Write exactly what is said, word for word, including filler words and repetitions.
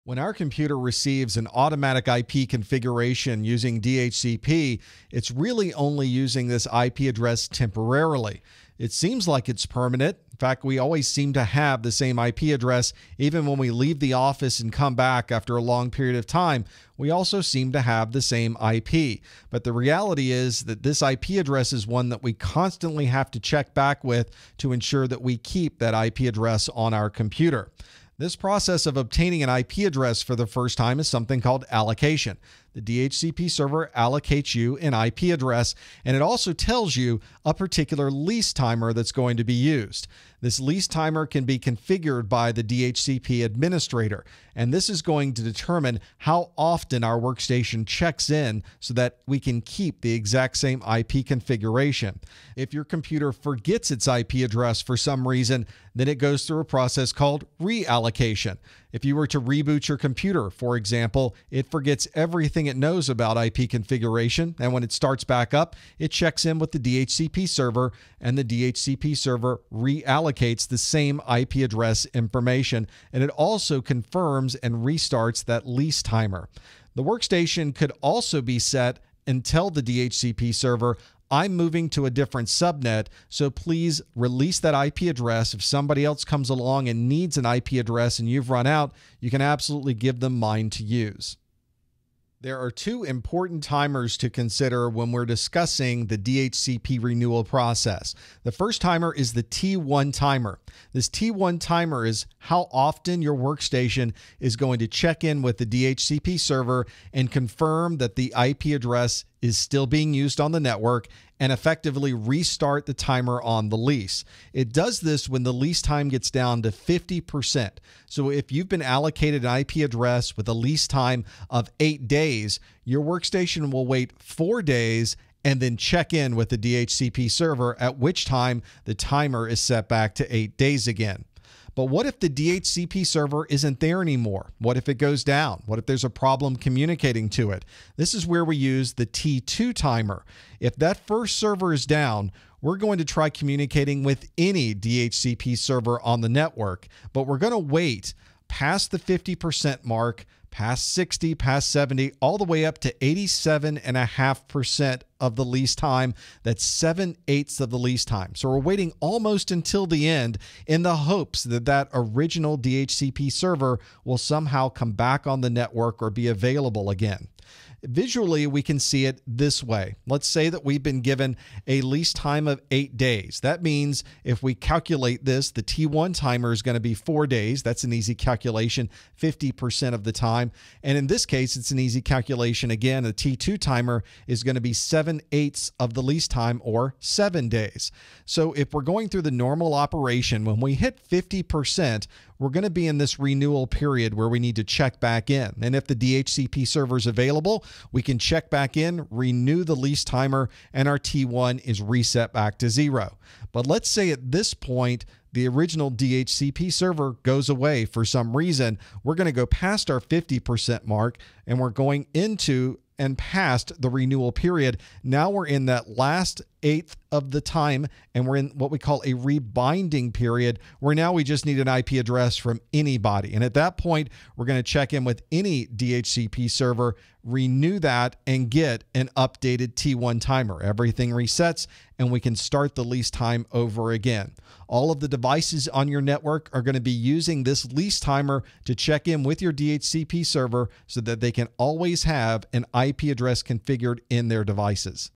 When our computer receives an automatic I P configuration using D H C P, it's really only using this I P address temporarily. It seems like it's permanent. In fact, we always seem to have the same I P address even when we leave the office and come back after a long period of time. We also seem to have the same I P. But the reality is that this I P address is one that we constantly have to check back with to ensure that we keep that I P address on our computer. This process of obtaining an I P address for the first time is something called allocation. The D H C P server allocates you an I P address, and it also tells you a particular lease timer that's going to be used. This lease timer can be configured by the D H C P administrator, and this is going to determine how often our workstation checks in so that we can keep the exact same I P configuration. If your computer forgets its I P address for some reason, then it goes through a process called reallocation. If you were to reboot your computer, for example, it forgets everything it knows about I P configuration, and when it starts back up, it checks in with the D H C P server, and the D H C P server reallocates the same I P address information, and it also confirms and restarts that lease timer. The workstation could also be set and tell the D H C P server, I'm moving to a different subnet, so please release that I P address. If somebody else comes along and needs an I P address and you've run out, you can absolutely give them mine to use. There are two important timers to consider when we're discussing the D H C P renewal process. The first timer is the T one timer. This T one timer is how often your workstation is going to check in with the D H C P server and confirm that the I P address is still being used on the network and effectively restart the timer on the lease. It does this when the lease time gets down to fifty percent. So if you've been allocated an I P address with a lease time of eight days, your workstation will wait four days and then check in with the D H C P server, at which time the timer is set back to eight days again. But what if the D H C P server isn't there anymore? What if it goes down? What if there's a problem communicating to it? This is where we use the T two timer. If that first server is down, we're going to try communicating with any D H C P server on the network, but we're going to wait past the fifty percent mark, past sixty, past seventy, all the way up to eighty-seven point five percent of the lease time. That's seven eighths of the lease time. So we're waiting almost until the end in the hopes that that original D H C P server will somehow come back on the network or be available again. Visually, we can see it this way. Let's say that we've been given a lease time of eight days. That means if we calculate this, the T one timer is going to be four days. That's an easy calculation, fifty percent of the time. And in this case, it's an easy calculation. Again, the T two timer is going to be seven eighths of the lease time, or seven days. So if we're going through the normal operation, when we hit fifty percent, we're going to be in this renewal period where we need to check back in. And if the D H C P server is available, we can check back in, renew the lease timer, and our T one is reset back to zero. But let's say at this point, the original D H C P server goes away for some reason. We're going to go past our fifty percent mark, and we're going into and past the renewal period. Now we're in that last eighth of the time, and we're in what we call a rebinding period, where now we just need an I P address from anybody. And at that point, we're going to check in with any D H C P server, renew that, and get an updated T one timer. Everything resets, and we can start the lease time over again. All of the devices on your network are going to be using this lease timer to check in with your D H C P server so that they can always have an I P address configured in their devices.